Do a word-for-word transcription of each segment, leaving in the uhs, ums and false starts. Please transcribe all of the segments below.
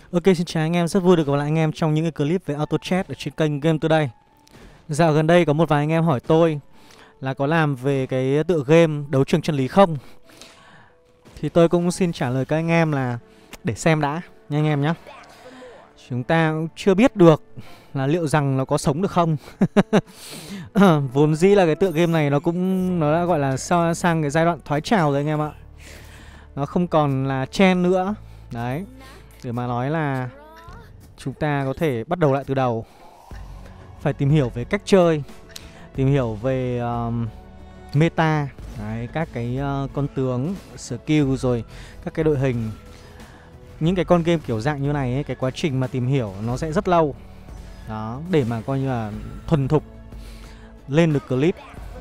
Ok, xin chào anh em, rất vui được gặp lại anh em trong những cái clip về auto chat ở trên kênh Game Today. Dạo gần đây có một vài anh em hỏi tôi là có làm về cái tựa game Đấu Trường Chân Lý không? Thì tôi cũng xin trả lời các anh em là để xem đã nha anh em nhé. Chúng ta cũng chưa biết được là liệu rằng nó có sống được không. Vốn dĩ là cái tựa game này nó cũng nó đã gọi là sang cái giai đoạn thoái trào rồi anh em ạ. Nó không còn là trend nữa. Đấy, để mà nói là chúng ta có thể bắt đầu lại từ đầu. Phải tìm hiểu về cách chơi, tìm hiểu về um, meta. Đấy, các cái uh, con tướng, skill rồi các cái đội hình. Những cái con game kiểu dạng như này ấy, cái quá trình mà tìm hiểu nó sẽ rất lâu. Đó, để mà coi như là thuần thục lên được clip.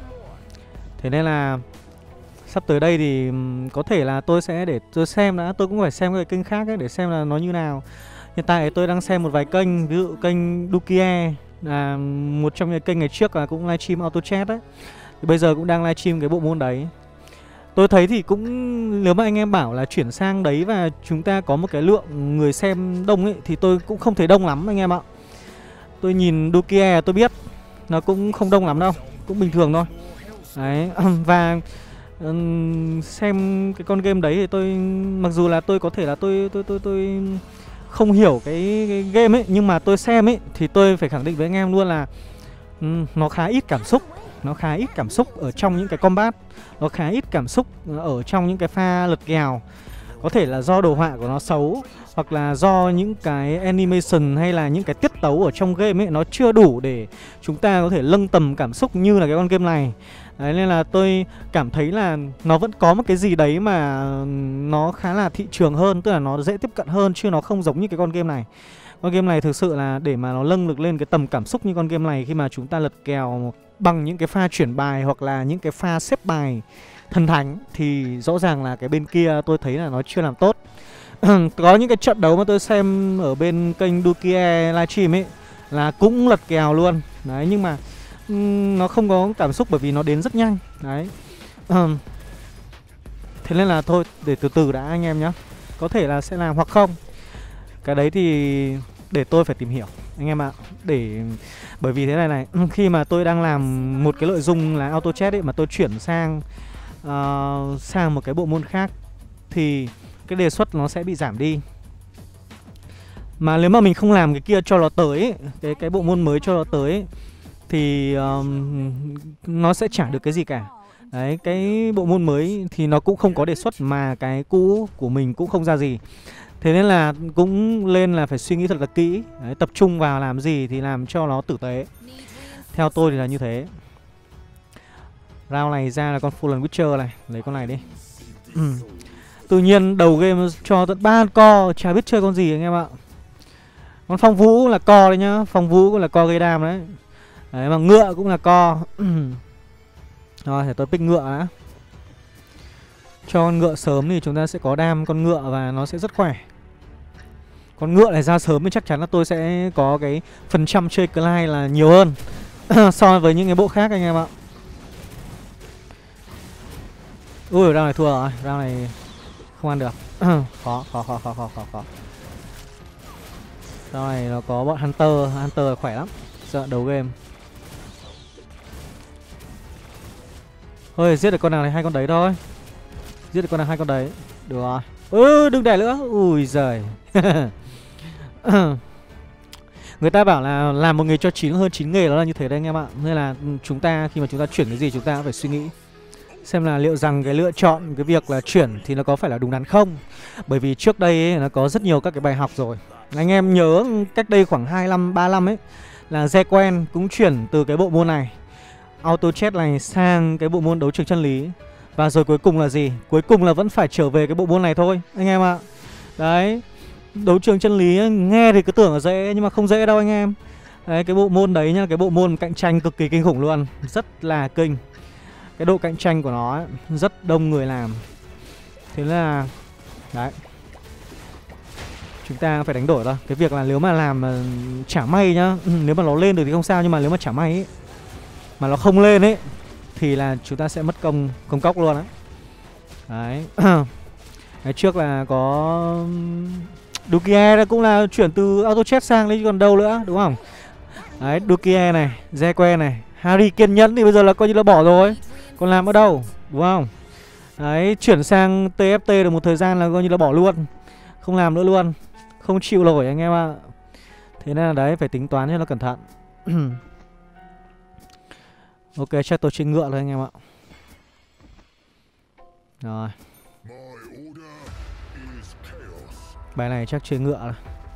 Thế nên là sắp tới đây thì có thể là tôi sẽ để tôi xem đã. Tôi cũng phải xem cái kênh khác ấy để xem là nó như nào. Hiện tại tôi đang xem một vài kênh, ví dụ kênh Dukie là một trong những kênh ngày trước là cũng livestream auto chat ấy. Thì bây giờ cũng đang livestream cái bộ môn đấy. Tôi thấy thì cũng nếu mà anh em bảo là chuyển sang đấy và chúng ta có một cái lượng người xem đông ấy thì tôi cũng không thấy đông lắm anh em ạ. Tôi nhìn Dukie tôi biết nó cũng không đông lắm đâu, cũng bình thường thôi. Đấy, và um, xem cái con game đấy thì tôi mặc dù là tôi có thể là tôi tôi tôi tôi không hiểu cái, cái game ấy, nhưng mà tôi xem ấy thì tôi phải khẳng định với anh em luôn là um, nó khá ít cảm xúc, nó khá ít cảm xúc ở trong những cái combat, nó khá ít cảm xúc ở trong những cái pha lật kèo. Có thể là do đồ họa của nó xấu, hoặc là do những cái animation hay là những cái tiết tấu ở trong game ấy nó chưa đủ để chúng ta có thể nâng tầm cảm xúc như là cái con game này. Đấy, nên là tôi cảm thấy là nó vẫn có một cái gì đấy mà nó khá là thị trường hơn, tức là nó dễ tiếp cận hơn, chứ nó không giống như cái con game này. Con game này thực sự là để mà nó nâng được lên cái tầm cảm xúc như con game này, khi mà chúng ta lật kèo bằng những cái pha chuyển bài hoặc là những cái pha xếp bài thần thánh, thì rõ ràng là cái bên kia tôi thấy là nó chưa làm tốt. Có những cái trận đấu mà tôi xem ở bên kênh Dukie livestream ấy là cũng lật kèo luôn. Đấy, nhưng mà um, nó không có cảm xúc bởi vì nó đến rất nhanh. Đấy, um, thế nên là thôi, để từ từ đã anh em nhé. Có thể là sẽ làm hoặc không. Cái đấy thì để tôi phải tìm hiểu anh em ạ. Để bởi vì thế này này, khi mà tôi đang làm một cái nội dung là auto chat ấy, mà tôi chuyển sang uh, sang một cái bộ môn khác thì cái đề xuất nó sẽ bị giảm đi. Mà nếu mà mình không làm cái kia cho nó tới ấy, cái cái bộ môn mới cho nó tới ấy, thì um, nó sẽ chả được cái gì cả. Đấy, cái bộ môn mới thì nó cũng không có đề xuất, mà cái cũ của mình cũng không ra gì. Thế nên là cũng lên là phải suy nghĩ thật là kỹ. Đấy, tập trung vào làm gì thì làm cho nó tử tế. Theo tôi thì là như thế. Round này ra là con Fallen Witcher này, lấy con này đi. Tự nhiên đầu game cho tận ba co, chả biết chơi con gì anh em ạ. Con Phong Vũ là co đấy nhá, Phong Vũ cũng là co gây đam đấy. Đấy, mà ngựa cũng là co. Rồi, để tôi pick ngựa đã. Cho con ngựa sớm thì chúng ta sẽ có đam con ngựa và nó sẽ rất khỏe. Con ngựa này ra sớm thì chắc chắn là tôi sẽ có cái phần trăm chơi Clyde là nhiều hơn so với những cái bộ khác anh em ạ. Ui, round này thua rồi, round này không ăn được. Khó, khó, khó, khó, khó, khó, khó. Round này nó có bọn Hunter, Hunter khỏe lắm. Sợ đầu game. Thôi, giết được con nào này, hai con đấy thôi. Giết được con nào hai con đấy. Được rồi. Ừ, đừng để nữa. Ui giời. Người ta bảo là làm một nghề cho chín hơn chín nghề, đó là như thế đấy anh em ạ. Nên là chúng ta khi mà chúng ta chuyển cái gì chúng ta cũng phải suy nghĩ xem là liệu rằng cái lựa chọn cái việc là chuyển thì nó có phải là đúng đắn không. Bởi vì trước đây ấy, nó có rất nhiều các cái bài học rồi. Anh em nhớ cách đây khoảng hai năm ba năm ấy là Zequen cũng chuyển từ cái bộ môn này, auto chat này, sang cái bộ môn Đấu Trường Chân Lý. Và rồi cuối cùng là gì? Cuối cùng là vẫn phải trở về cái bộ môn này thôi anh em ạ. Đấy, Đấu Trường Chân Lý ấy, nghe thì cứ tưởng là dễ nhưng mà không dễ đâu anh em. Đấy, cái bộ môn đấy nhá, cái bộ môn cạnh tranh cực kỳ kinh khủng luôn, rất là kinh. Cái độ cạnh tranh của nó ấy, rất đông người làm. Thế là đấy, chúng ta phải đánh đổi thôi. Cái việc là nếu mà làm mà chả may nhá, nếu mà nó lên được thì không sao, nhưng mà nếu mà chả may ấy, mà nó không lên ấy, thì là chúng ta sẽ mất công công cốc luôn á. Đấy. Cái trước là có Dukie đó cũng là chuyển từ auto chat sang đấy chứ còn đâu nữa, đúng không? Đấy, Dukie này, Zeque này, Harry kiên nhẫn thì bây giờ là coi như là bỏ rồi. Còn làm ở đâu, đúng không? Đấy, chuyển sang tê ép tê được một thời gian là coi như là bỏ luôn. Không làm nữa luôn. Không chịu nổi anh em ạ. Thế nên là đấy, phải tính toán cho nó cẩn thận. Ok, chắc tôi trên ngựa thôi anh em ạ. Rồi. Bài này chắc chơi ngựa rồi.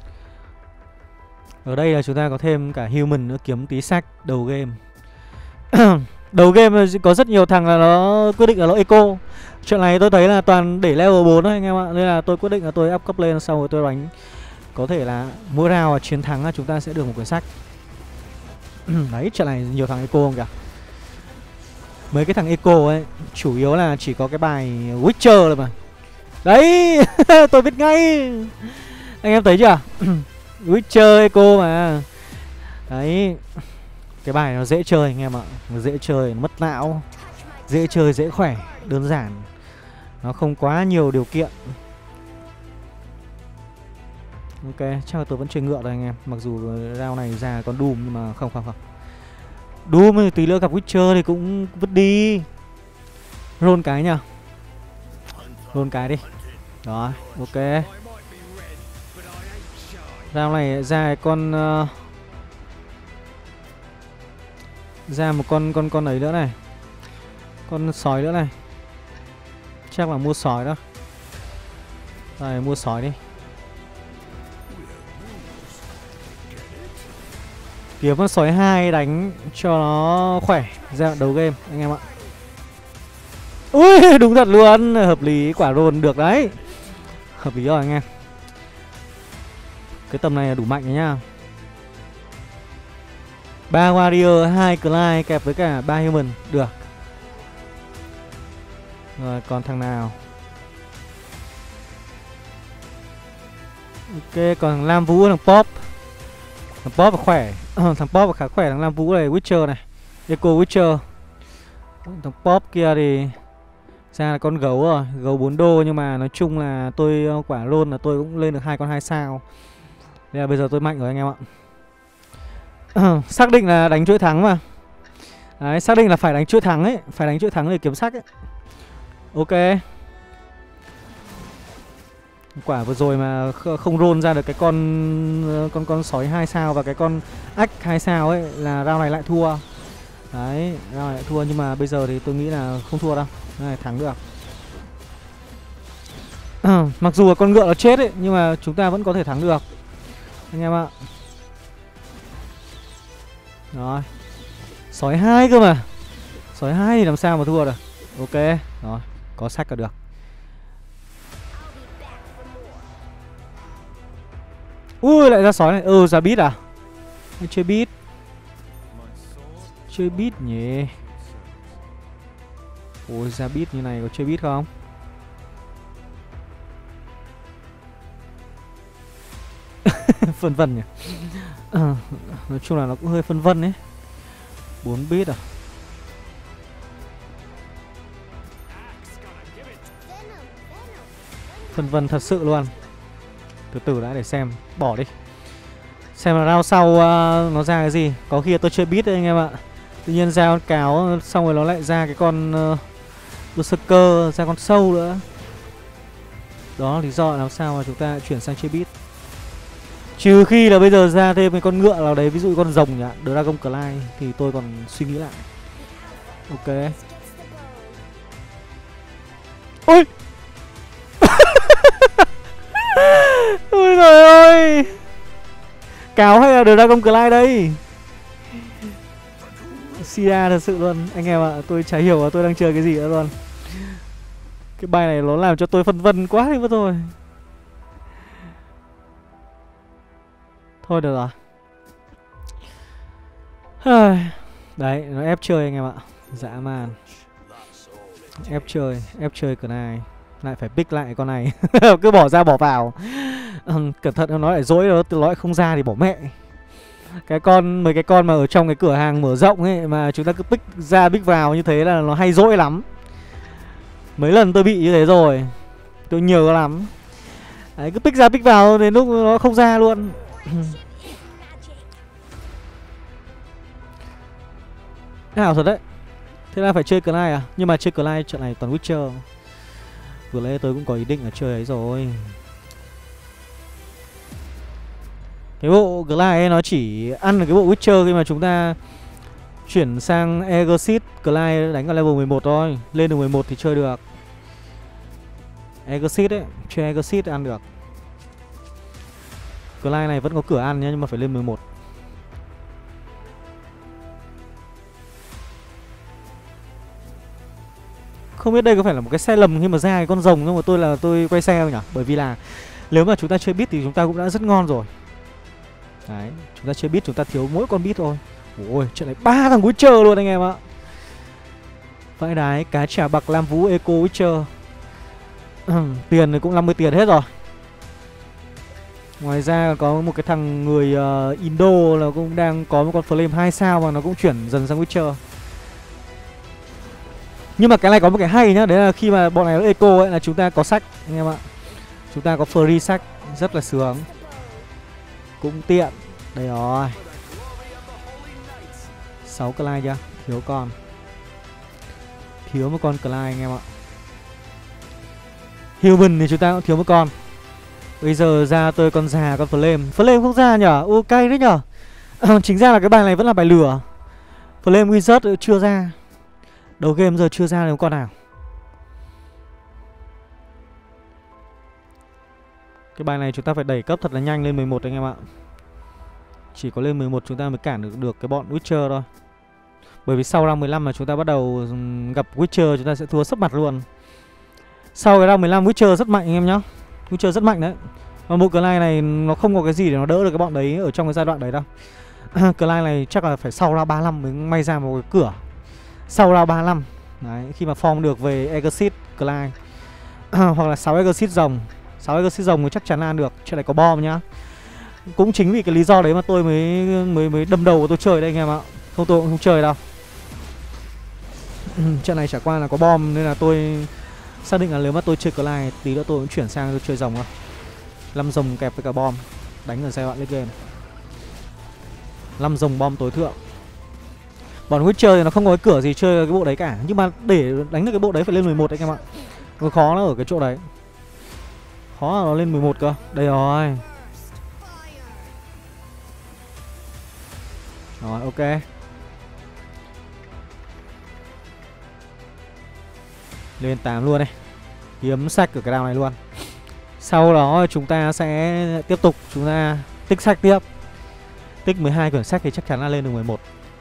Ở đây là chúng ta có thêm cả human nữa, kiếm tí sách đầu game. Đầu game có rất nhiều thằng là nó quyết định là nó eco. Chuyện này tôi thấy là toàn để level bốn thôi anh em ạ. Nên là tôi quyết định là tôi up cấp lên, xong rồi tôi đánh. Có thể là mỗi round là chiến thắng là chúng ta sẽ được một quyển sách. Đấy, chuyện này nhiều thằng eco không kìa. Mấy cái thằng eco ấy chủ yếu là chỉ có cái bài Witcher rồi mà. Đấy, tôi biết ngay. Anh em thấy chưa? Witcher eco mà. Đấy. Cái bài nó dễ chơi anh em ạ. Nó dễ chơi, nó mất não. Dễ chơi, dễ khỏe, đơn giản. Nó không quá nhiều điều kiện. Ok, chắc là tôi vẫn chơi ngựa thôi anh em. Mặc dù round này ra con Doom nhưng mà không không không. Doom thì tí nữa gặp Witcher thì cũng vứt đi. Roll cái nhá. Roll cái đi. Đó, ok. Round này ra con uh, ra một con con con ấy nữa này. Con sói nữa này. Chắc là mua sói đó. Rồi mua sói đi. Kiếm con sói hai đánh cho nó khỏe ra đấu game anh em ạ. Ui, đúng thật luôn, hợp lý, quả roll được đấy. Hợp lý rồi anh em. Cái tầm này là đủ mạnh đấy nhá. ba warrior, hai Clyde kẹp với cả ba human, được. Rồi còn thằng nào? Ok, còn thằng Lam Vũ, thằng Pop. Thằng Pop là khỏe. Thằng Pop là khá khỏe, thằng Lam Vũ này Witcher này. Eco Witcher. Thằng Pop kia thì ra là con gấu rồi, gấu bốn đô, nhưng mà nói chung là tôi quả roll là tôi cũng lên được hai con hai sao. Nên là bây giờ tôi mạnh rồi anh em ạ. Xác định là đánh chuỗi thắng mà. Đấy, xác định là phải đánh chuỗi thắng ấy, phải đánh chuỗi thắng để kiếm sắc ấy. Ok. Quả vừa rồi mà không roll ra được cái con con con sói hai sao và cái con ách hai sao ấy là round này lại thua. Đấy, round này lại thua, nhưng mà bây giờ thì tôi nghĩ là không thua đâu. Này, thắng được. Mặc dù là con ngựa nó chết ấy, nhưng mà chúng ta vẫn có thể thắng được anh em ạ. Rồi. Sói hai cơ mà. Sói hai thì làm sao mà thua được. Ok, rồi, có sách là được. Ui, lại ra sói này. Ừ, ra beat à? Hay chơi beat? Chơi beat nhỉ? Ôi, ra beat như này có chơi beat không? Phân vân nhỉ? À, nói chung là nó cũng hơi phân vân ấy. bốn bit à? Phân vân thật sự luôn. Từ từ đã để xem. Bỏ đi. Xem là round sau uh, nó ra cái gì. Có khi tôi chơi beat đấy anh em ạ. Tự nhiên ra con cáo, xong rồi nó lại ra cái con uh, Berserker, ra con sâu nữa. Đó là lý do làm sao mà chúng ta chuyển sang chơi beat. Trừ khi là bây giờ ra thêm cái con ngựa nào đấy, ví dụ con rồng nhỉ, Dragon Clyde, thì tôi còn suy nghĩ lại. Ok. Ôi. Ôi trời ơi. Cáo hay là Dragon Clyde đây? Sida thật sự luôn anh em ạ. Tôi chả hiểu là tôi đang chơi cái gì nữa luôn. Cái bài này nó làm cho tôi phân vân quá đi mất rồi. Thôi được rồi. Đấy, nó ép chơi anh em ạ. Dã man. Ép chơi, ép chơi cửa này. Lại phải pick lại con này. Cứ bỏ ra bỏ vào. Ừ, cẩn thận nó lại dối, nó nó lại không ra thì bỏ mẹ. Cái con, mấy cái con mà ở trong cái cửa hàng mở rộng ấy, mà chúng ta cứ pick ra pick vào như thế là nó hay dỗi lắm. Mấy lần tôi bị như thế rồi. Tôi nhớ lắm. Đấy, cứ pick ra pick vào đến lúc nó không ra luôn. Ảo thật đấy. Thế là phải chơi Clyde à? Nhưng mà chơi Clyde trận này toàn Witcher. Vừa nãy tôi cũng có ý định là chơi ấy rồi. Cái bộ Clyde ấy nó chỉ ăn được cái bộ Witcher khi mà chúng ta chuyển sang Exit. Clyde đánh ở level mười một thôi. Lên được mười một thì chơi được. Exit ấy, chơi Exit ăn được. Clyde này vẫn có cửa ăn nhá, nhưng mà phải lên mười một. Không biết đây có phải là một cái sai lầm khi mà ra cái con rồng, nhưng mà tôi là tôi quay xe không nhỉ? Bởi vì là nếu mà chúng ta chơi bit thì chúng ta cũng đã rất ngon rồi. Đấy, chúng ta chơi bit chúng ta thiếu mỗi con bit thôi. Ôi, trận này ba thằng Witcher luôn anh em ạ. Vãi đái, cá chả bạc lam vũ eco Witcher. Tiền thì cũng năm mươi tiền hết rồi. Ngoài ra có một cái thằng người uh, Indo là cũng đang có một con flame hai sao mà nó cũng chuyển dần sang Witcher. Nhưng mà cái này có một cái hay nhá, đấy là khi mà bọn này nó eco ấy là chúng ta có sách anh em ạ. Chúng ta có free sách, rất là sướng. Cũng tiện. Đây rồi. sáu Clyde chưa? Thiếu con. Thiếu một con Clyde anh em ạ. Human thì chúng ta cũng thiếu một con. Bây giờ ra tôi con già con flame. Flame không ra nhở? Ô cay đấy nhở. Chính ra là cái bài này vẫn là bài lửa. Flame Wizard chưa ra. Đầu game giờ chưa ra được con nào. Cái bài này chúng ta phải đẩy cấp thật là nhanh lên mười một anh em ạ. Chỉ có lên mười một chúng ta mới cản được được cái bọn Witcher thôi. Bởi vì sau round mười lăm mà chúng ta bắt đầu gặp Witcher chúng ta sẽ thua sấp mặt luôn. Sau cái round mười lăm Witcher rất mạnh anh em nhá. Witcher rất mạnh đấy. Và bộ Clyde này nó không có cái gì để nó đỡ được cái bọn đấy ở trong cái giai đoạn đấy đâu. Clyde này chắc là phải sau round ba mươi lăm mới may ra một cái cửa. Sau round ba mươi lăm đấy, khi mà form được về Exit Clyde hoặc là sáu Exit rồng. sáu Exit rồng thì chắc chắn ăn được. Chuyện này có bom nhá. Cũng chính vì cái lý do đấy mà tôi mới mới mới đâm đầu của tôi chơi đây anh em ạ. Không tôi cũng không chơi đâu. Trận này chả qua là có bom nên là tôi xác định là nếu mà tôi chơi Clyde tí nữa tôi cũng chuyển sang tôi chơi rồng thôi. năm rồng kẹp với cả bom đánh ở giai đoạn late game. năm rồng bom tối thượng. Bọn Witcher thì nó không có cái cửa gì chơi cái bộ đấy cả. Nhưng mà để đánh được cái bộ đấy phải lên mười một anh em ạ. Nó khó nó ở cái chỗ đấy. Khó là nó lên mười một cơ. Đây rồi. Rồi ok. Lên tám luôn này. Kiếm sạch ở cái đao này luôn. Sau đó chúng ta sẽ tiếp tục chúng ta tích sách tiếp. Tích mười hai quyển sách thì chắc chắn là lên được mười một.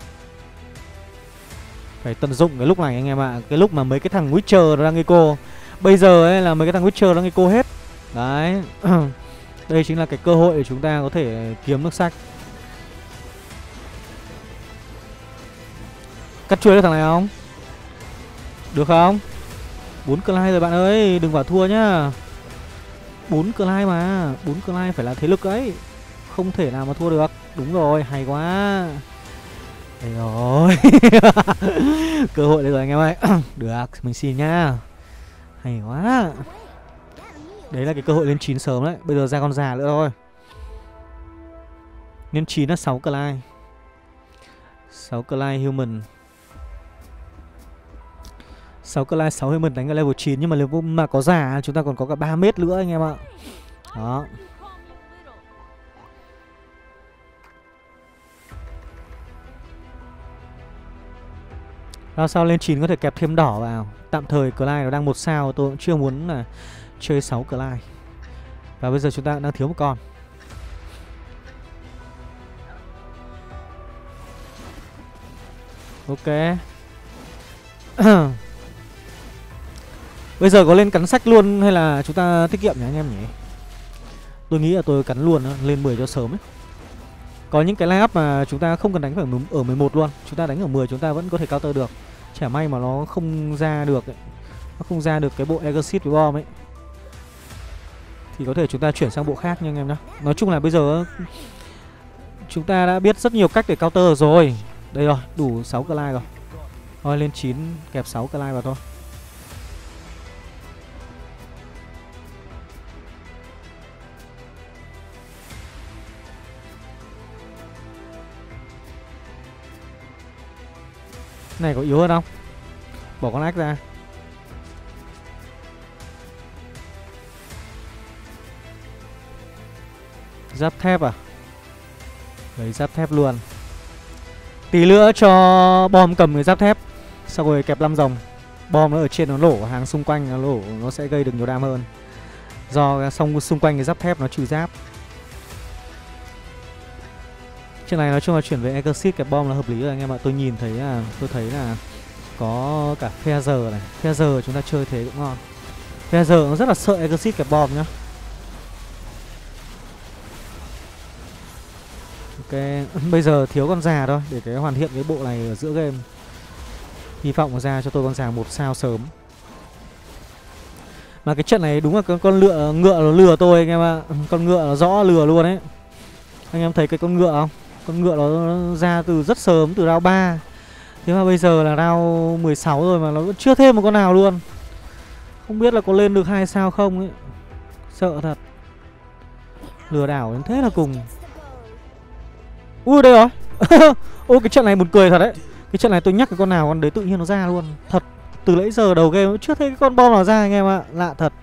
Phải tận dụng cái lúc này anh em ạ. Cái lúc mà mấy cái thằng Witcher nó đang eco. Bây giờ ấy là mấy cái thằng Witcher đang eco hết. Đấy. Đây chính là cái cơ hội để chúng ta có thể kiếm được sách. Cắt chuối được thằng này không? Được không? bốn Clyde rồi bạn ơi. Đừng bảo thua nhá. bốn Clyde mà. bốn Clyde phải là thế lực ấy. Không thể nào mà thua được. Đúng rồi, hay quá. Đây rồi. Cơ hội đây rồi anh em ơi. Được, mình xin nhá. Hay quá. Đấy là cái cơ hội lên chín sớm đấy. Bây giờ ra con già nữa thôi. Lên chín là sáu Clyde. sáu Clyde human. sáu Clyde sáu human đánh ở level chín. Nhưng mà nếu mà có già chúng ta còn có cả ba mét nữa anh em ạ. Đó. Sao sau lên chín có thể kẹp thêm đỏ vào. Tạm thời Clyde nó đang một sao. Tôi cũng chưa muốn là chơi sáu Clyde. Và bây giờ chúng ta đang thiếu một con. Ok. Bây giờ có lên cắn sách luôn hay là chúng ta tiết kiệm nhỉ anh em nhỉ? Tôi nghĩ là tôi cắn luôn, lên mười cho sớm ấy. Có những cái line up mà chúng ta không cần đánh phải ở mười một luôn. Chúng ta đánh ở mười chúng ta vẫn có thể counter được. Chả may mà nó không ra được ấy. Nó không ra được cái bộ Exit với bom ấy. Thì có thể chúng ta chuyển sang bộ khác nha anh em nhá. Nói chung là bây giờ chúng ta đã biết rất nhiều cách để counter rồi. Đây rồi, đủ sáu Clyde rồi. Thôi lên chín kẹp sáu Clyde vào thôi. Này có yếu hơn không? Bỏ con ách ra. Giáp thép à? Lấy giáp thép luôn. Tí nữa cho bom cầm cái giáp thép, xong rồi kẹp năm rồng. Bom nó ở trên nó lổ, hàng xung quanh nó lổ, nó sẽ gây được nhiều đam hơn. Do xong xung quanh cái giáp thép nó trừ giáp. Chuyện này nói chung là chuyển về Exit kẹp bom là hợp lý rồi anh em ạ. Tôi nhìn thấy là tôi thấy là có cả phe giờ này, phe giờ chúng ta chơi thế cũng ngon. Phe giờ nó rất là sợ Exit kẹp bom nhá. Ok, bây giờ thiếu con già thôi để cái hoàn thiện cái bộ này ở giữa game. Hy vọng ra cho tôi con già một sao sớm. Mà cái trận này đúng là con, con lựa ngựa nó lừa tôi anh em ạ. Con ngựa nó rõ lừa luôn ấy. Anh em thấy cái con ngựa không? Con ngựa nó ra từ rất sớm, từ round ba. Thế mà bây giờ là round mười sáu rồi mà nó vẫn chưa thêm một con nào luôn. Không biết là có lên được hai sao không ấy. Sợ thật. Lừa đảo đến thế là cùng. Ui đây rồi. Ôi cái trận này buồn cười thật đấy. Cái trận này tôi nhắc cái con nào con đấy tự nhiên nó ra luôn. Thật. Từ nãy giờ đầu game chưa thấy cái con bom nào ra anh em ạ. Lạ thật.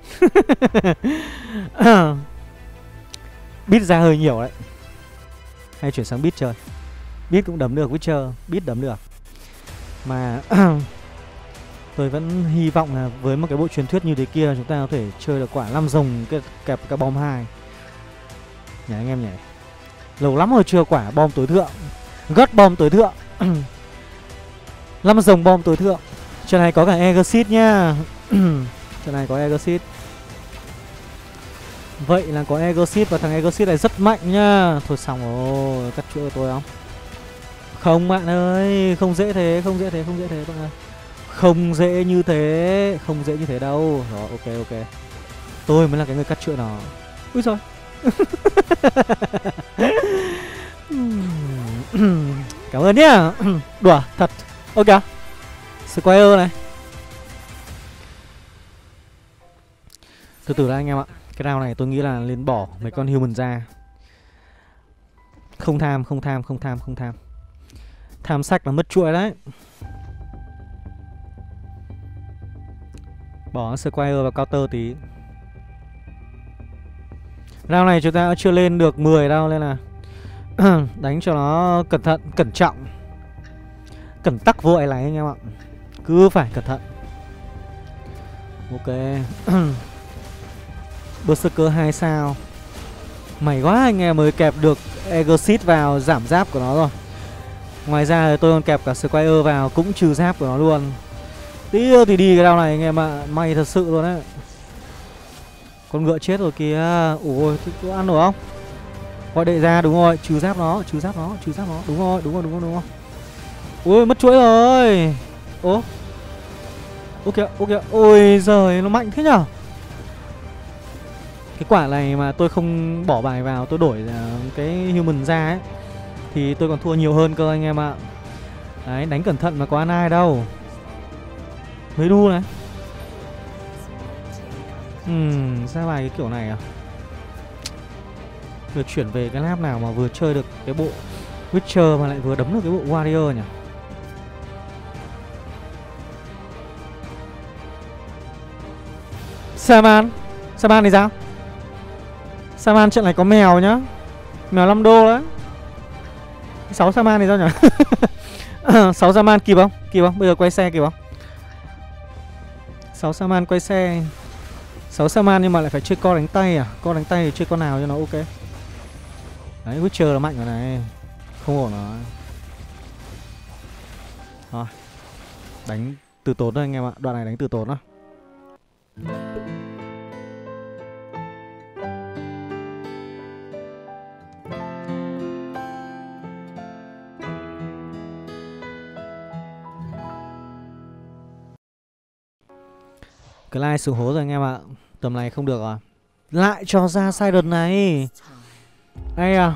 Bit ra hơi nhiều đấy. Hay chuyển sang bit chơi. Bit cũng đấm được Witcher. Bit đấm được. Mà tôi vẫn hy vọng là với một cái bộ truyền thuyết như thế kia chúng ta có thể chơi được quả năm rồng kẹp cái bom hai. Nhảy anh em nhảy. Lâu lắm rồi chưa quả bom tối thượng. Gất bom tối thượng. Năm rồng bom tối thượng. Trận này có cả Exit nhá. Trận này có Exit. Vậy là có Exit và thằng Exit này rất mạnh nhá. Thôi xong rồi, cắt chuỗi của tôi không? Không bạn ơi, không dễ thế, không dễ thế, không dễ thế bạn ơi. Không dễ như thế, không dễ như thế đâu. Rồi, ok ok. Tôi mới là cái người cắt chuỗi nó. Úi giời. Cảm ơn nhá. Đùa thật. Ok. Square này. Từ từ đã anh em ạ. Cái round này tôi nghĩ là lên bỏ mấy con human ra. Không tham, không tham, không tham, không tham. Tham sách là mất chuỗi đấy. Bỏ Squire vào counter tí. Round này chúng ta chưa lên được mười đâu nên là đánh cho nó cẩn thận, cẩn trọng. Cẩn tắc vô ấy này anh em ạ. Cứ phải cẩn thận. Ok. Berserker hai sao. May quá anh em mới kẹp được Exit vào giảm giáp của nó rồi. Ngoài ra thì tôi còn kẹp cả Squire vào cũng trừ giáp của nó luôn. Tí thì đi cái round này anh em ạ. May thật sự luôn đấy. Con ngựa chết rồi kìa. Ủa có ăn nổi không? Gọi đệ ra đúng rồi. Trừ giáp nó, trừ giáp nó, trừ giáp nó. Đúng rồi, đúng rồi, đúng rồi, đúng rồi. Ui mất chuỗi rồi. Ố. Ok, ok. Ôi giời nó mạnh thế nhở. Cái quả này mà tôi không bỏ bài vào, tôi đổi cái human ra ấy, thì tôi còn thua nhiều hơn cơ anh em ạ. Đấy, đánh cẩn thận mà có ăn ai đâu. Mới đu này. Ừm, ra bài cái kiểu này à. Vừa chuyển về cái lab nào mà vừa chơi được cái bộ Witcher mà lại vừa đấm được cái bộ Warrior nhỉ. Saman. Saman thì sao? Saman trận này có mèo nhá. Mèo năm đô đấy. Sáu Saman thì sao nhỉ? Sáu Saman kịp không? Kịp không? Bây giờ quay xe kịp không? Sáu Saman quay xe. Sáu Saman nhưng mà lại phải chơi co đánh tay à? Co đánh tay thì chơi con nào cho nó ok. Đấy, Witcher là mạnh rồi này. Không ổn rồi. Rồi. Đánh từ tốn thôi anh em ạ. Đoạn này đánh từ tốn thôi. Cái like xuống hố rồi anh em ạ. Tầm này không được rồi. Lại cho ra Sidon này. Đây à.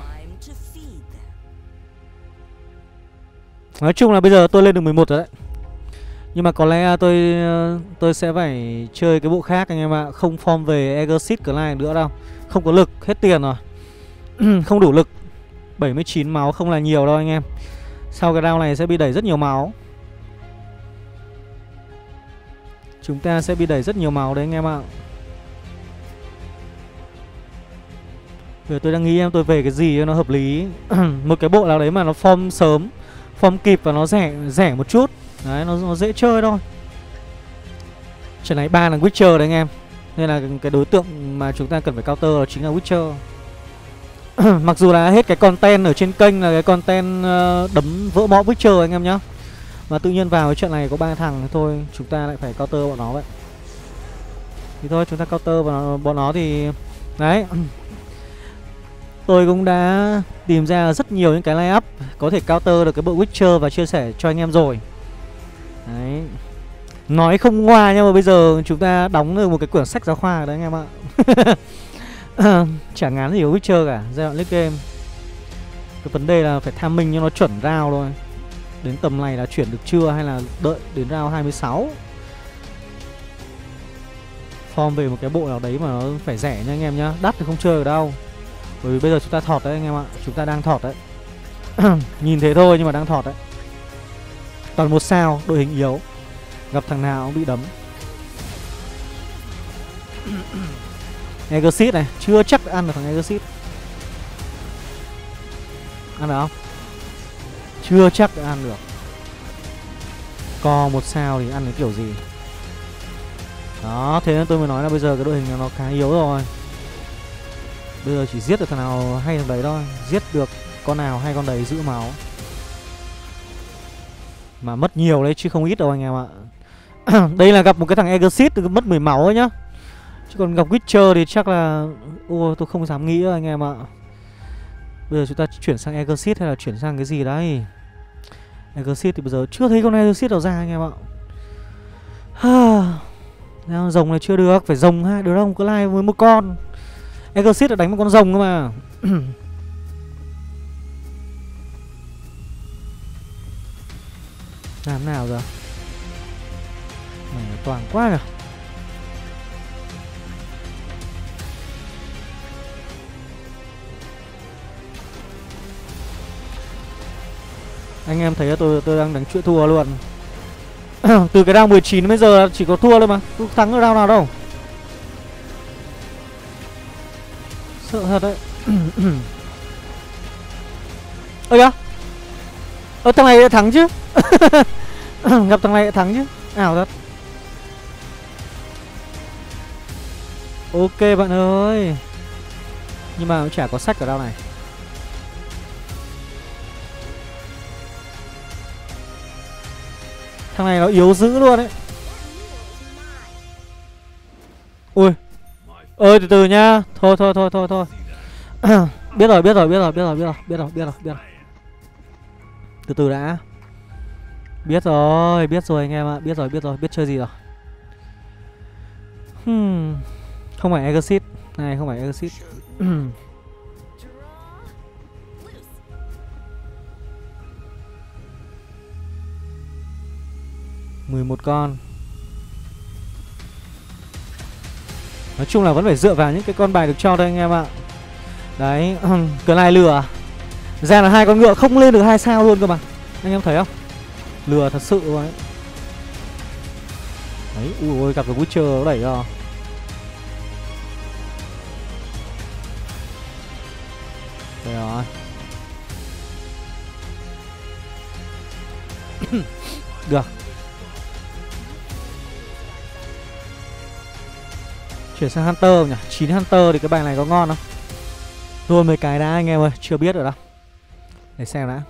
Nói chung là bây giờ tôi lên được mười một rồi đấy. Nhưng mà có lẽ tôi tôi sẽ phải chơi cái bộ khác anh em ạ. Không form về Exit Clyde nữa đâu. Không có lực, hết tiền rồi. Không đủ lực. Bảy mươi chín máu không là nhiều đâu anh em. Sau cái round này sẽ bị đẩy rất nhiều máu. Chúng ta sẽ bị đẩy rất nhiều máu đấy anh em ạ. Giờ tôi đang nghĩ em tôi về cái gì cho nó hợp lý. Một cái bộ nào đấy mà nó form sớm, form kịp và nó rẻ rẻ một chút. Đấy, nó, nó dễ chơi thôi. Trận này ba là Witcher đấy anh em. Nên là cái đối tượng mà chúng ta cần phải counter đó chính là Witcher. Mặc dù là hết cái content ở trên kênh là cái content uh, đấm vỡ mõ Witcher anh em nhá. Mà tự nhiên vào cái trận này có ba thằng thì thôi chúng ta lại phải counter bọn nó vậy. Thì thôi chúng ta counter bọn nó, bọn nó thì đấy. Tôi cũng đã tìm ra rất nhiều những cái line up có thể counter được cái bộ Witcher và chia sẻ cho anh em rồi. Đấy. Nói không ngoa nhưng mà bây giờ chúng ta đóng được một cái quyển sách giáo khoa đấy anh em ạ. Chả ngán gì của Witcher cả, giai đoạn late game. Cái vấn đề là phải tham minh cho nó chuẩn round thôi. Đến tầm này là chuyển được chưa hay là đợi đến round hai mươi sáu. Form về một cái bộ nào đấy mà nó phải rẻ nha anh em nhá. Đắt thì không chơi được đâu. Bởi vì bây giờ chúng ta thọt đấy anh em ạ. Chúng ta đang thọt đấy. Nhìn thế thôi nhưng mà đang thọt đấy. Toàn một sao, đội hình yếu. Gặp thằng nào cũng bị đấm. Exit này, chưa chắc ăn được thằng Exit. Ăn được không? Chưa chắc đã ăn được. Co một sao thì ăn cái kiểu gì. Đó, thế nên tôi mới nói là bây giờ cái đội hình nó khá yếu rồi. Bây giờ chỉ giết được thằng nào hay thằng đấy thôi. Giết được con nào hay con đấy giữ máu. Mà mất nhiều đấy chứ không ít đâu anh em ạ. Đây là gặp một cái thằng Exit mất mười máu ấy nhá. Chứ còn gặp Witcher thì chắc là ôi tôi không dám nghĩ đâu anh em ạ. Bây giờ chúng ta chuyển sang Exit hay là chuyển sang cái gì đấy. Exit thì bây giờ chưa thấy con Exit đâu ra anh em ạ. Rồng này chưa được, phải rồng hai đứa đông cứ lai với một con. Exit là đánh một con rồng cơ mà. Làm nào giờ? Mày toàn quá kìa. Anh em thấy tôi tôi đang đánh chuyện thua luôn. Từ cái round mười chín bây giờ chỉ có thua thôi mà, không thắng ở round nào đâu. Sợ thật đấy. Ơ kìa. Ơ thằng này đã thắng chứ. Gặp thằng này đã thắng chứ. Ảo thật. Ok bạn ơi. Nhưng mà cũng chả có sách ở đâu này. Thằng này nó yếu dữ luôn đấy. Ui. Ơi từ từ nhá. Thôi thôi thôi thôi thôi. Biết rồi biết rồi biết rồi biết rồi biết rồi biết rồi biết rồi biết rồi. Từ từ đã. Biết rồi biết rồi anh em ạ. Biết rồi biết rồi biết chơi gì rồi. Hmm. Không phải Exit. Này không phải Exit. mười một con. Nói chung là vẫn phải dựa vào những cái con bài được cho thôi anh em ạ. Đấy, cờ này lừa. Ra là hai con ngựa không lên được hai sao luôn cơ mà. Anh em thấy không? Lừa thật sự luôn đấy. Đấy, ui ôi gặp được Witcher nó đẩy ra. Đây rồi. Được. Chuyển sang Hunter nhỉ? chín Hunter thì cái bài này có ngon không? Rồi mấy cái đã anh em ơi, chưa biết rồi đâu. Để xem đã.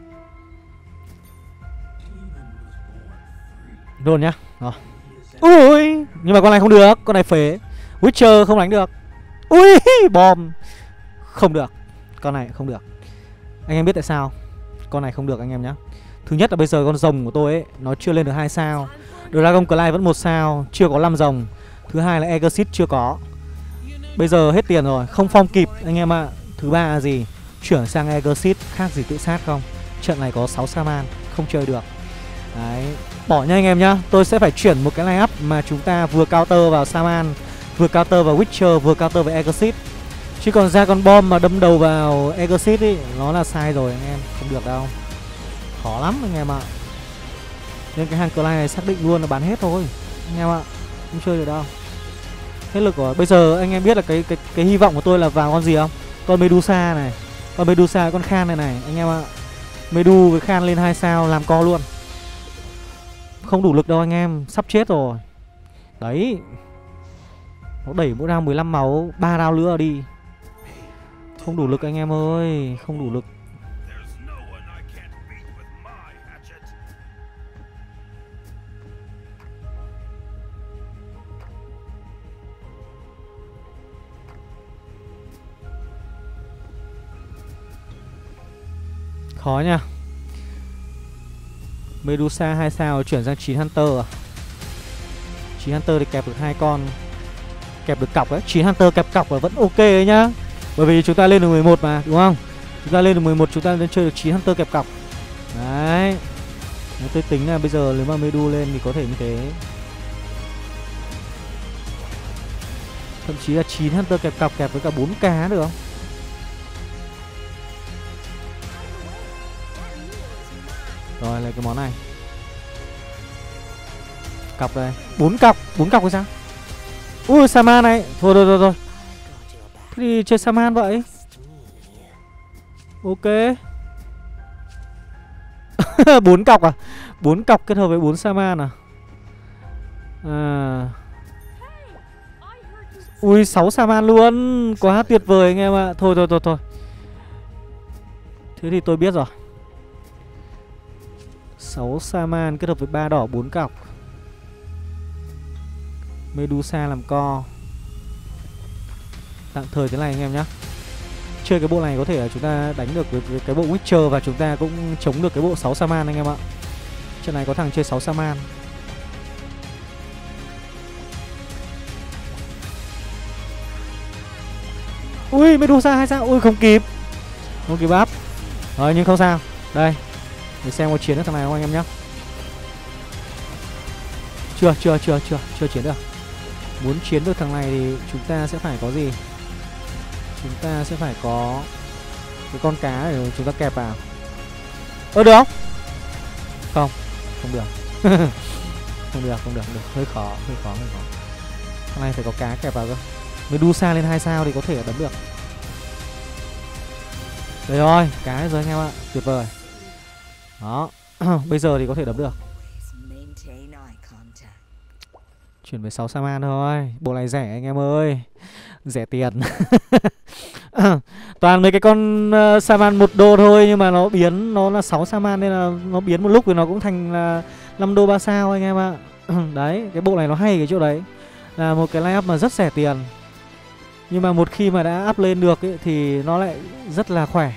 Luôn nhá. Rồi. Ui, nhưng mà con này không được, con này phế. Witcher không đánh được. Ui, bom. Không được. Con này không được. Anh em biết tại sao? Con này không được anh em nhá. Thứ nhất là bây giờ con rồng của tôi ấy nó chưa lên được hai sao. Dragon Clay vẫn một sao, chưa có năm rồng. Thứ hai là Exit chưa có. Bây giờ hết tiền rồi, không form kịp anh em ạ. À. Thứ ba là gì? Chuyển sang Exit khác gì tự sát không? Trận này có sáu Saman, không chơi được. Đấy, bỏ nha anh em nhá. Tôi sẽ phải chuyển một cái line up mà chúng ta vừa counter vào Saman, vừa counter vào Witcher, vừa counter vào Exit. Chứ còn ra con bom mà đâm đầu vào Exit ý, nó là sai rồi anh em, không được đâu. Khó lắm anh em ạ. Nên cái hàng Clay này xác định luôn là bán hết thôi. anh em ạ. Không chơi được đâu. Hết lực rồi. Bây giờ anh em biết là cái cái cái hy vọng của tôi là vào con gì không? Con Medusa này. Con Medusa, con Khan này này anh em ạ. Medu với Khan lên hai sao làm co luôn. Không đủ lực đâu anh em, sắp chết rồi. Đấy. Nó đẩy mỗi round mười lăm máu, ba round nữa đi. Không đủ lực anh em ơi, không đủ lực. Khó nha. Medusa hai sao chuyển sang chín Hunter à? chín Hunter thì kẹp được hai con. Kẹp được cọc ấy, chín Hunter kẹp cọc là vẫn ok ấy nhá. Bởi vì chúng ta lên được mười một mà, đúng không? Chúng ta lên được mười một, chúng ta lên chơi được chín Hunter kẹp cọc. Đấy. Nếu tôi tính là bây giờ nếu mà Medu lên thì có thể như thế. Thậm chí là chín Hunter kẹp cọc kẹp với cả bốn cá được không? Rồi lấy cái món này. Cọc đây, bốn cọc, bốn cọc hay sao? Ui Saman này, thôi rồi rồi rồi. Thế thì chơi Saman vậy. Ok. bốn cọc à? bốn cọc kết hợp với bốn Saman à? À. Ui sáu Saman luôn, quá tuyệt vời anh em ạ. À. Thôi thôi thôi thôi. Thế thì tôi biết rồi. sáu Saman kết hợp với ba đỏ bốn cọc. Medusa làm co. Tạm thời thế này anh em nhé. Chơi cái bộ này có thể là chúng ta đánh được với, với cái bộ Witcher. Và chúng ta cũng chống được cái bộ sáu Saman anh em ạ. Trận này có thằng chơi sáu Saman. Ui Medusa hay sao? Ui không kịp. Không kịp áp. Rồi nhưng không sao. Đây. Để xem có chiến được thằng này không anh em nhé. Chưa chưa chưa chưa Chưa chiến được. Muốn chiến được thằng này thì chúng ta sẽ phải có gì? Chúng ta sẽ phải có cái con cá để chúng ta kẹp vào. Ơ được không? Không, không được. Không được, không được, không được. Hơi khó, hơi khó, hơi khó. Thằng này phải có cá kẹp vào cơ. Medusa lên hai sao thì có thể đấm được. Đây rồi, cá rồi anh em ạ. Tuyệt vời. Đó. Bây giờ thì có thể đấm được. Chuyển về sáu Saman thôi. Bộ này rẻ anh em ơi. Rẻ tiền. Toàn mấy cái con uh, Saman một đô thôi. Nhưng mà nó biến, nó là sáu Saman. Nên là nó biến một lúc thì nó cũng thành là năm đô ba sao anh em ạ. Đấy, cái bộ này nó hay cái chỗ đấy. Là một cái line up mà rất rẻ tiền. Nhưng mà một khi mà đã up lên được ấy, thì nó lại rất là khỏe.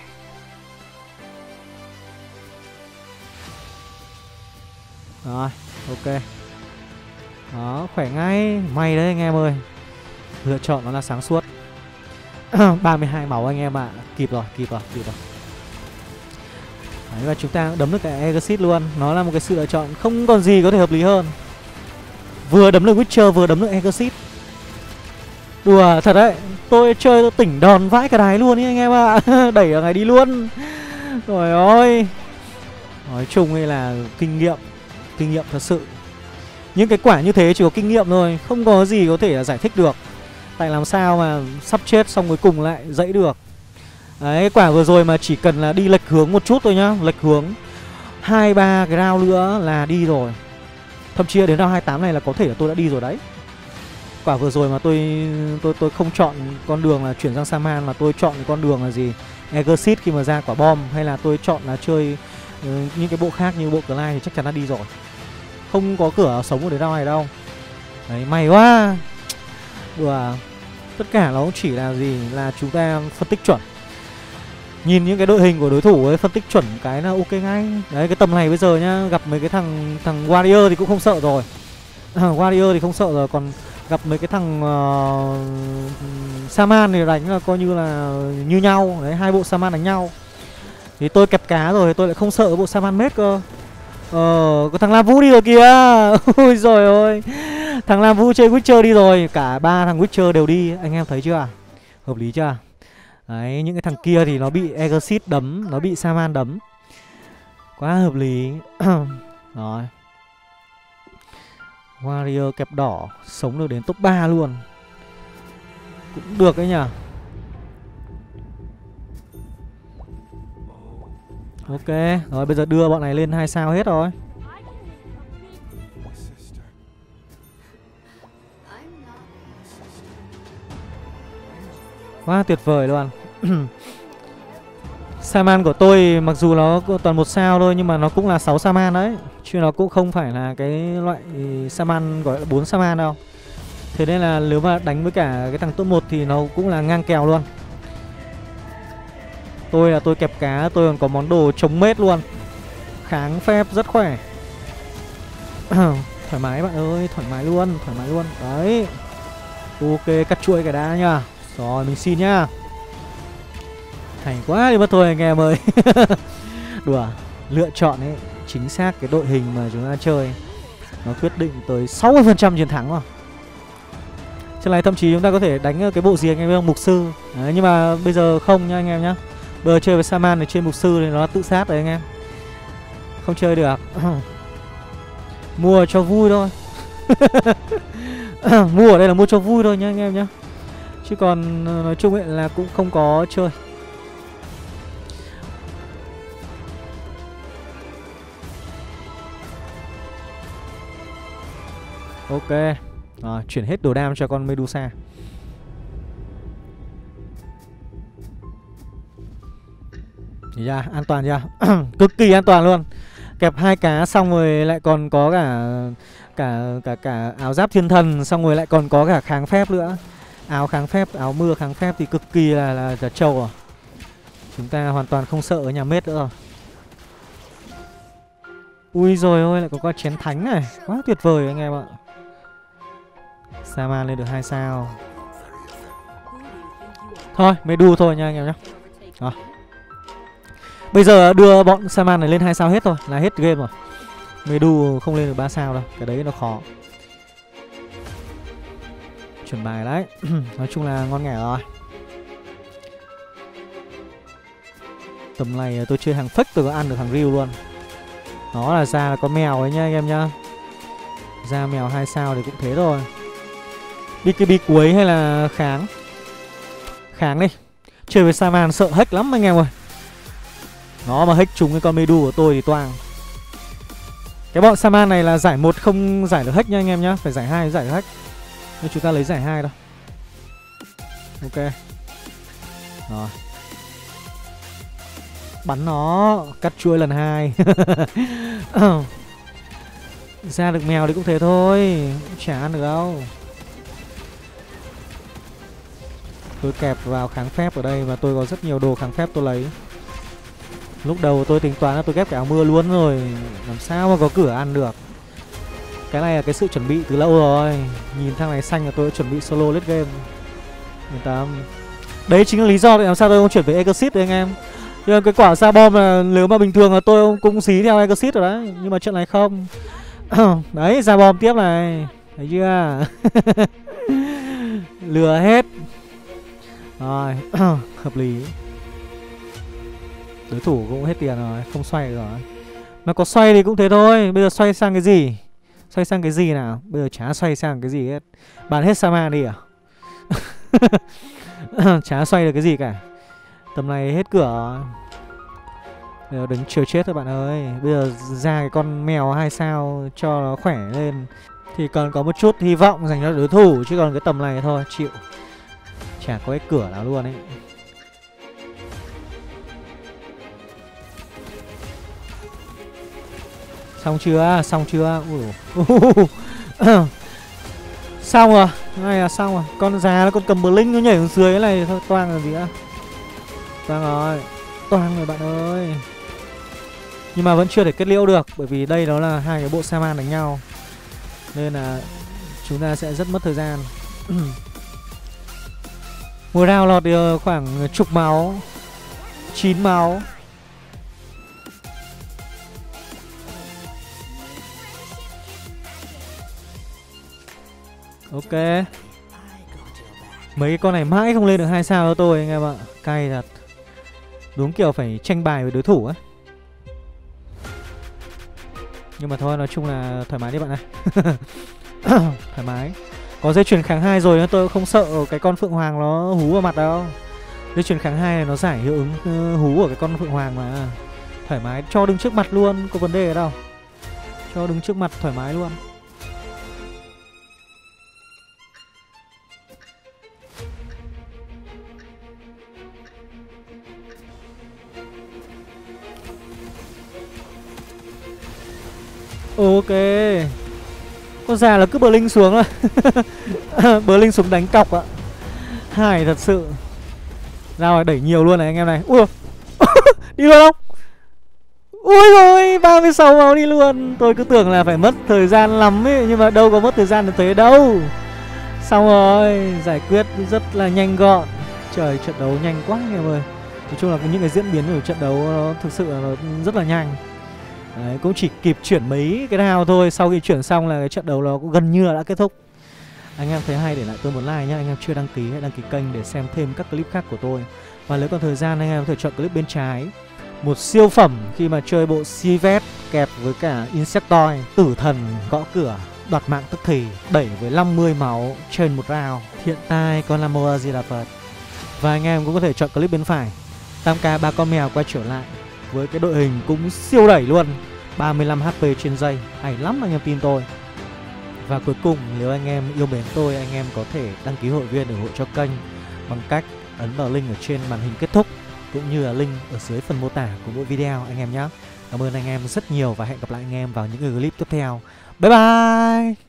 Rồi, ok. Đó, khỏe ngay. May đấy anh em ơi. Lựa chọn nó là sáng suốt. ba mươi hai máu anh em ạ. À. Kịp rồi, kịp rồi, kịp rồi. Đấy, và chúng ta đấm được cái Exit luôn. Nó là một cái sự lựa chọn không còn gì có thể hợp lý hơn. Vừa đấm được Witcher, vừa đấm được Exit. Đùa thật đấy. Tôi chơi tôi tỉnh đòn vãi cả đái luôn ý anh em ạ. À. Đẩy ở ngày đi luôn. Trời ơi. Nói chung ấy là kinh nghiệm. Kinh nghiệm thật sự. Những cái quả như thế chỉ có kinh nghiệm thôi. Không có gì có thể là giải thích được. Tại làm sao mà sắp chết xong cuối cùng lại dãy được. Đấy, quả vừa rồi mà chỉ cần là đi lệch hướng một chút thôi nhá. Lệch hướng hai ba cái round nữa là đi rồi. Thậm chí đến round hai mươi tám này là có thể là tôi đã đi rồi đấy. Quả vừa rồi mà tôi tôi tôi không chọn con đường là chuyển sang Saman, mà tôi chọn con đường là gì? Exit khi mà ra quả bom. Hay là tôi chọn là chơi uh, những cái bộ khác như bộ Clyde thì chắc chắn đã đi rồi. Không có cửa sống ở đến round này đâu. Đấy, may quá. Đùa. Tất cả nó cũng chỉ là gì? Là chúng ta phân tích chuẩn. Nhìn những cái đội hình của đối thủ ấy, phân tích chuẩn cái là ok ngay. Đấy, cái tầm này bây giờ nhá, gặp mấy cái thằng thằng Warrior thì cũng không sợ rồi. Warrior thì không sợ rồi, còn gặp mấy cái thằng uh, Saman thì đánh là coi như là như nhau. Đấy, hai bộ Saman đánh nhau. Thì tôi kẹp cá rồi, tôi lại không sợ bộ Saman mết cơ. Ờ, có thằng Lam Vũ đi rồi kìa. Ôi giời ơi. Thằng Lam Vũ chơi Witcher đi rồi. Cả ba thằng Witcher đều đi. Anh em thấy chưa? Hợp lý chưa? Đấy, những cái thằng kia thì nó bị Exit đấm, nó bị Saman đấm. Quá hợp lý. Rồi. Warrior kẹp đỏ sống được đến top ba luôn. Cũng được đấy nhỉ. Ok, rồi bây giờ đưa bọn này lên hai sao hết rồi. Quá tuyệt vời luôn. Saman của tôi mặc dù nó toàn một sao thôi nhưng mà nó cũng là sáu Saman đấy, chứ nó cũng không phải là cái loại Saman gọi là bốn Saman đâu. Thế nên là nếu mà đánh với cả cái thằng top một thì nó cũng là ngang kèo luôn. Tôi là tôi kẹp cá, tôi còn có món đồ chống mết luôn. Kháng phép rất khỏe. Thoải mái bạn ơi, thoải mái luôn, thoải mái luôn. Đấy. Ok, cắt chuỗi cái đá nhá. Rồi mình xin nhá. Thành quá đi mất thôi anh em ơi. Đùa. Lựa chọn ấy, chính xác cái đội hình mà chúng ta chơi nó quyết định tới sáu mươi phần trăm chiến thắng rồi. Trên này thậm chí chúng ta có thể đánh cái bộ gì anh em biết không? Mục sư. Đấy, nhưng mà bây giờ không nha anh em nhá. Bây giờ chơi với Saman thì trên mục sư thì nó tự sát đấy anh em. Không chơi được. Mua cho vui thôi. Mua ở đây là mua cho vui thôi nhá anh em nhá. Chứ còn nói chung ấy là cũng không có chơi. Ok. Rồi, chuyển hết đồ đam cho con Medusa. Nhìn ra, an toàn chưa? Cực kỳ an toàn luôn. Kẹp hai cá xong rồi lại còn có cả cả cả cả áo giáp thiên thần, xong rồi lại còn có cả kháng phép nữa. Áo kháng phép, áo mưa kháng phép thì cực kỳ là là, là trâu rồi. Chúng ta hoàn toàn không sợ ở nhà mết nữa rồi. Ui rồi ôi, lại có con chén thánh này, quá tuyệt vời anh em ạ. Saman lên được hai sao. Thôi, Medu thôi nha anh em nhé. Rồi. Bây giờ đưa bọn Saman này lên hai sao hết rồi, là hết game rồi. Medu không lên được ba sao đâu, cái đấy nó khó. Chuẩn bài đấy. Nói chung là ngon nghẻ rồi. Tầm này tôi chơi hàng fake tôi có ăn được hàng real luôn. Nó là ra là có mèo ấy nha anh em nhá. Ra mèo hai sao thì cũng thế rồi. bê ca bê cuối hay là kháng? Kháng đi. Chơi với Saman sợ hack lắm anh em ơi. Nó mà hack trúng cái con Medu của tôi thì toang. Cái bọn Saman này là giải một không giải được hack nha anh em nhá. Phải giải hai giải được hack. Nhưng chúng ta lấy giải hai đâu. Ok. Rồi. Bắn nó. Cắt chuôi lần hai. Ra được mèo thì cũng thế thôi. Chả ăn được đâu. Tôi kẹp vào kháng phép ở đây và tôi có rất nhiều đồ kháng phép tôi lấy. Lúc đầu tôi tính toán là tôi ghép cái áo mưa luôn rồi. Làm sao mà có cửa ăn được. Cái này là cái sự chuẩn bị từ lâu rồi. Nhìn thằng này xanh là tôi đã chuẩn bị solo late game. Yên tâm. Đấy chính là lý do để làm sao tôi không chuyển về Exit đấy anh em. Nhưng cái quả ra bom là nếu mà bình thường là tôi cũng xí theo Exit rồi đấy. Nhưng mà trận này không. Đấy ra bom tiếp này. Thấy chưa? Lừa hết. Rồi. Hợp lý. Đối thủ cũng hết tiền rồi. Không xoay được rồi. Mà có xoay thì cũng thế thôi. Bây giờ xoay sang cái gì? Xoay sang cái gì nào? Bây giờ chả xoay sang cái gì hết. Bán hết Saman đi à? Chả xoay được cái gì cả. Tầm này hết cửa rồi. Bây giờ đứng chờ chết thôi bạn ơi. Bây giờ ra cái con mèo hai sao cho nó khỏe lên thì còn có một chút hy vọng dành cho đối thủ. Chứ còn cái tầm này thôi chịu. Chả có cái cửa nào luôn ấy. Xong chưa? Xong chưa? Ui. Xong rồi. Này là xong rồi. Con già nó con cầm Blink nó nhảy xuống dưới cái này thôi. Toang là gì á? Toang rồi. Toang rồi bạn ơi. Nhưng mà vẫn chưa thể kết liễu được. Bởi vì đây đó là hai cái bộ Saman đánh nhau. Nên là chúng ta sẽ rất mất thời gian. Một round lọt được khoảng chục máu, chín máu. Ok. Mấy cái con này mãi không lên được hai sao cho tôi anh em ạ. Cay thật. Đúng kiểu phải tranh bài với đối thủ á. Nhưng mà thôi nói chung là thoải mái đi bạn ơi. Thoải mái. Có dây chuyền kháng hai rồi nên tôi không sợ cái con Phượng Hoàng nó hú vào mặt đâu. Dây chuyền kháng hai này nó giải hiệu ứng uh, hú của cái con Phượng Hoàng mà. Thoải mái, cho đứng trước mặt luôn, có vấn đề ở đâu. Cho đứng trước mặt thoải mái luôn. Ok. Con già là cứ bờ linh xuống à. Bờ linh xuống đánh cọc ạ. Hài thật sự. Ra rồi, đẩy nhiều luôn này anh em này. Ui. Đi luôn không? Ui rồi, ba mươi sáu máu đi luôn. Tôi cứ tưởng là phải mất thời gian lắm ấy, nhưng mà đâu có mất thời gian được thế đâu. Xong rồi, giải quyết rất là nhanh gọn. Trời, trận đấu nhanh quá anh em ơi. Nói chung là những cái diễn biến của trận đấu nó thực sự là nó rất là nhanh. Đấy, cũng chỉ kịp chuyển mấy cái nào thôi. Sau khi chuyển xong là cái trận đấu nó cũng gần như là đã kết thúc. Anh em thấy hay để lại tôi một like nhé. Anh em chưa đăng ký hãy đăng ký kênh để xem thêm các clip khác của tôi. Và nếu còn thời gian anh em có thể chọn clip bên trái. Một siêu phẩm khi mà chơi bộ Sivet kẹp với cả Insectoid, tử thần gõ cửa, đoạt mạng tức thì, đẩy với năm mươi máu trên một round. Hiện tại còn là Moa Di Đà Phật. Và anh em cũng có thể chọn clip bên phải. Tam ca ba con mèo quay trở lại với cái đội hình cũng siêu đẩy luôn, ba mươi lăm hát pê trên giây, hay lắm anh em tin tôi. Và cuối cùng, nếu anh em yêu mến tôi, anh em có thể đăng ký hội viên ủng hộ cho kênh bằng cách ấn vào link ở trên màn hình kết thúc, cũng như là link ở dưới phần mô tả của mỗi video anh em nhé. Cảm ơn anh em rất nhiều và hẹn gặp lại anh em vào những clip tiếp theo. Bye bye.